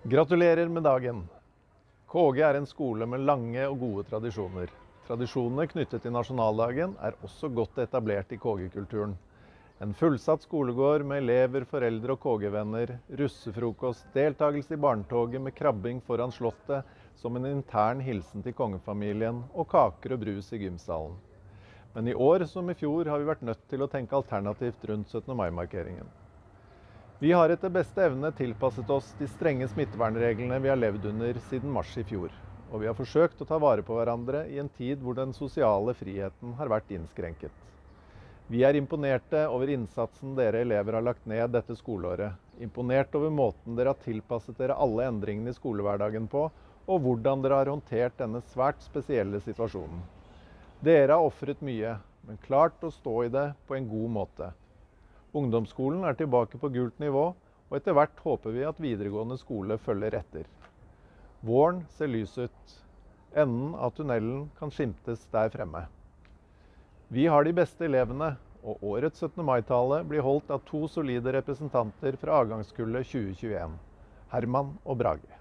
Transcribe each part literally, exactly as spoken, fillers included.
Gratulerer med dagen! K G er en skole med lange og gode tradisjoner. Tradisjonene knyttet til nasjonaldagen er også godt etablert i K G-kulturen. En fullsatt skolegård med elever, foreldre og K G-venner, russefrokost, deltagelse i barnetoget med krabbing foran slottet som en intern hilsen til kongefamilien og kaker og brus i gymsalen. Men i år som i fjor har vi vært nødt til å tenke alternativt rundt syttende mai-markeringen. Vi har etter beste evne tilpasset oss de strenge smittevernreglene vi har levd under siden mars i fjor. Og vi har forsøkt å ta vare på hverandre i en tid hvor den sosiale friheten har vært innskrenket. Vi er imponerte over innsatsen dere elever har lagt ned dette skoleåret. Imponert over måten dere har tilpasset dere alle endringene i skolehverdagen på, og hvordan dere har håndtert denne svært spesielle situasjonen. Dere har offret mye, men klart å stå i det på en god måte. Ungdomsskolen er tilbake på gult nivå, og etter hvert håper vi at videregående skole følger etter. Våren ser lys ut. Enden av tunnelen kan skimtes der fremme. Vi har de beste elevene, og årets syttende mai-tale blir holdt av to solide representanter fra avgangskullet tjue tjueen, Herman og Brage.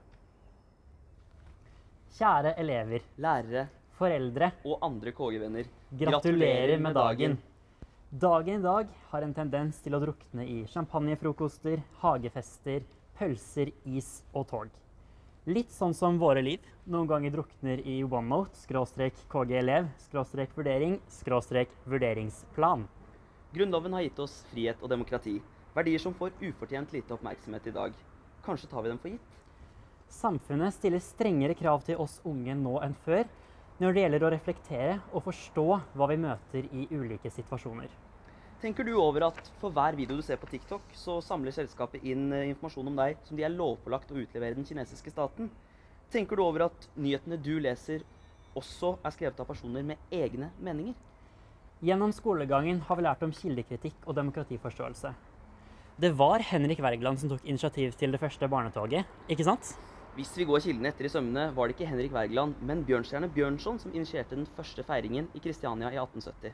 Kjære elever, lærere, foreldre og andre K G-venner. Gratulerer med dagen! Dagen i dag har en tendens til å drukne i champagnefrokoster, hagefester, pølser, is og tog. Litt sånn som våre liv. Noen ganger drukner i OneNote, skråstrek K G-elev, skråstrek vurdering, skråstrek vurderingsplan. Grunnloven har gitt oss frihet og demokrati. Verdier som får ufortjent lite oppmerksomhet i dag. Kanskje tar vi dem for gitt? Samfunnet stiller strengere krav til oss unge nå enn før, når det gjelder å reflektere og forstå hva vi møter i ulike situasjoner. Tenker du over at for hver video du ser på TikTok, så samler selskapet inn informasjon om deg som de er lovpålagt å utlevere den kinesiske staten? Tenker du over at nyhetene du leser også er skrevet av personer med egne meninger? Gjennom skolegangen har vi lært om kildekritikk og demokratiforståelse. Det var Henrik Wergeland som tok initiativ til det første barnetoget, ikke sant? Hvis vi går kildene etter i sømmene, var det ikke Henrik Wergeland, men Bjørnstjerne Bjørnson som initierte den første feiringen i Kristiania i atten sytti.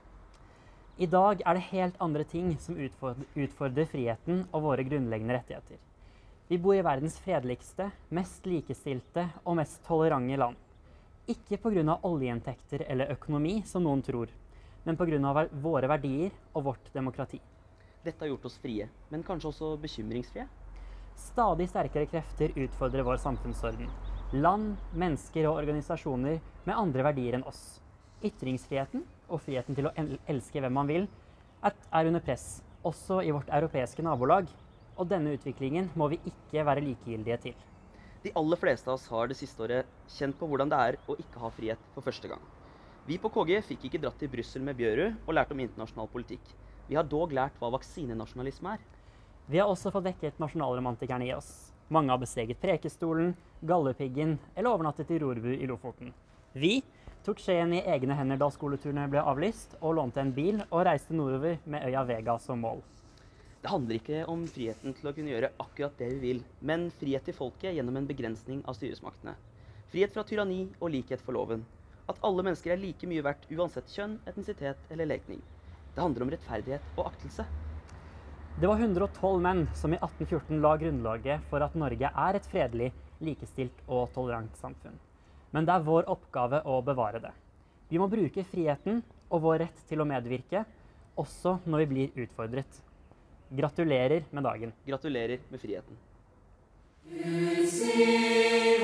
I dag er det helt andre ting som utfordrer friheten og våre grunnleggende rettigheter. Vi bor i verdens fredeligste, mest likestilte og mest tolerante land. Ikke på grunn av oljeinntekter eller økonomi, som noen tror, men på grunn av våre verdier og vårt demokrati. Dette har gjort oss frie, men kanskje også bekymringsfrie? Stadig sterkere krefter utfordrer vår samfunnsorden. Land, mennesker og organisasjoner med andre verdier enn oss. Ytringsfriheten og friheten til å elske hvem man vil er under press, også i vårt europeiske nabolag. Og denne utviklingen må vi ikke være likegyldige til. De aller fleste av oss har det siste året kjent på hvordan det er å ikke ha frihet for første gang. Vi på K G fikk ikke dratt til Brussel med Bjørud og lært om internasjonal politikk. Vi har dog lært hva vaksinenasjonalisme er. Vi har også fått vekket nasjonalromantikerne i oss. Mange har besteget Prekestolen, Galdhøpiggen eller overnattet i Rorbu i Lofoten. Vi tok skjeen i egne hender da skoleturene ble avlyst, og lånte en bil og reiste nordover med øya Vega som mål. Det handler ikke om friheten til å kunne gjøre akkurat det vi vil, men frihet til folket gjennom en begrensning av styresmaktene. Frihet fra tyranni og likhet for loven. At alle mennesker er like mye verdt uansett kjønn, etnisitet eller legning. Det handler om rettferdighet og aktelse. Det var hundre og tolv menn som i atten fjorten la grunnlaget for at Norge er et fredelig, likestilt og tolerant samfunn. Men det er vår oppgave å bevare det. Vi må bruke friheten og vår rett til å medvirke, også når vi blir utfordret. Gratulerer med dagen. Gratulerer med friheten. Gud